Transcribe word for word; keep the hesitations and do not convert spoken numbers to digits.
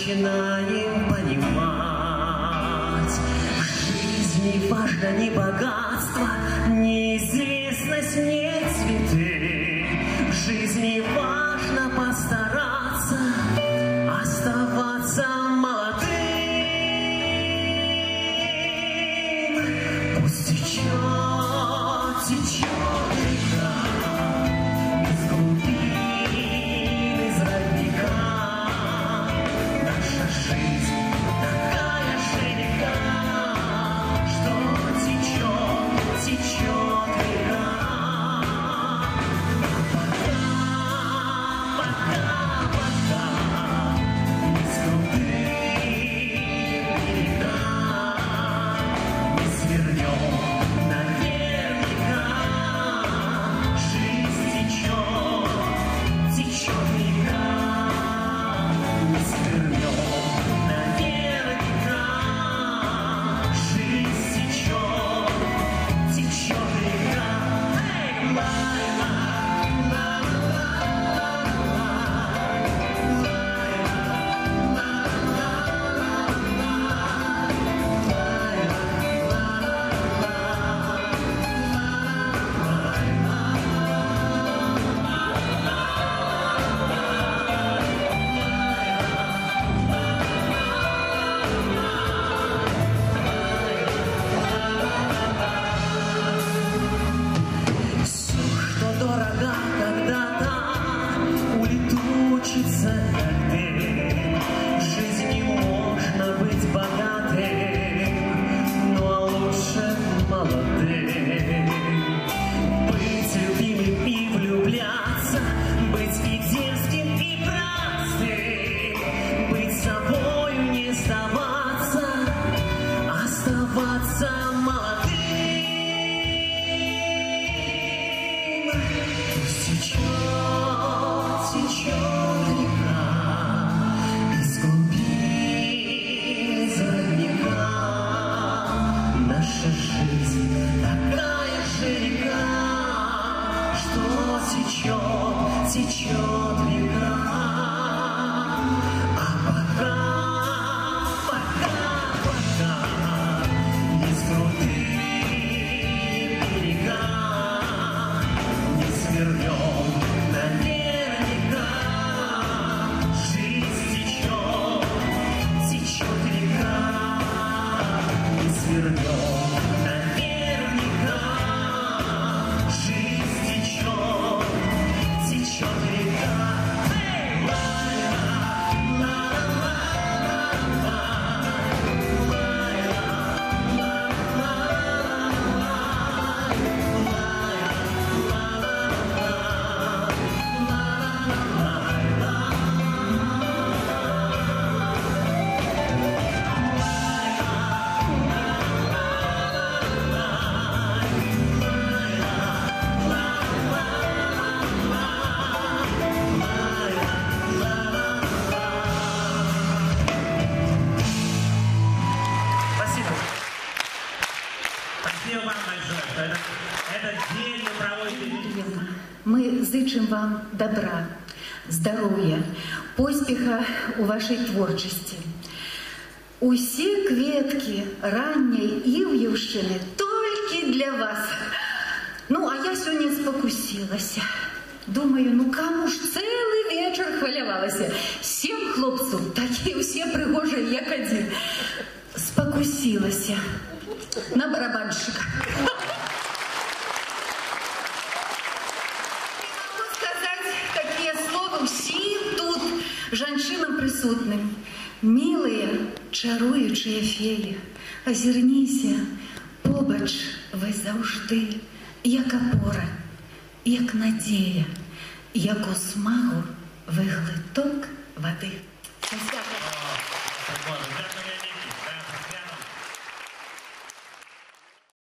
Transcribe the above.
начинаем понимать, в жизни важно не богатство, не известность, не цветы. В жизни важно постараться оставаться молодым. Пусть течет, течет река из глубин, из родника. Наша жизнь такая же река, что течет, течет река. Пока, пока, пока из глубин река не свернем наверняка. Жизнь течет, течет река, не свернем наверняка. Жизнь течет, течет река. Эй, ла-ла, все, что дорого когда-то, улетучится как дым. В жизни можно быть богатым, но лучше молодым. Быть любимым и влюбляться, быть и дерзким, и простым. Быть собою, не сдаваться, оставаться молодым. Пусть течет, течет река из глубин, из родника. Наша жизнь такая же река, что течет, течет река. А пока, пока, пока из глубин берега не свернем наверняка. Жизнь течет, течет река, не свернем наверняка. Жизнь течет, течет река. Эй, ла-ла, ла-ла, Спасибо. Спасибо вам большое, что этот, этот день вы проводите. Мы зычим вам добра, здоров'я, поспіха у вашій творчості. Усі квітки ранньої Ів'ївщини тільки для вас. Ну, а я сьогодні спокусилася. Думаю, ну кому ж цілий вечір хвилювалася. Сім хлопців, такі усі пригожі, як один. Спокусилася на барабанщика. Такие слова всім тут жанчинам присутнім. Милые, чаруючі феї, озирніся, побач ви завжди, як опора, як надія, як у смагу ви глиток води. Спасибо.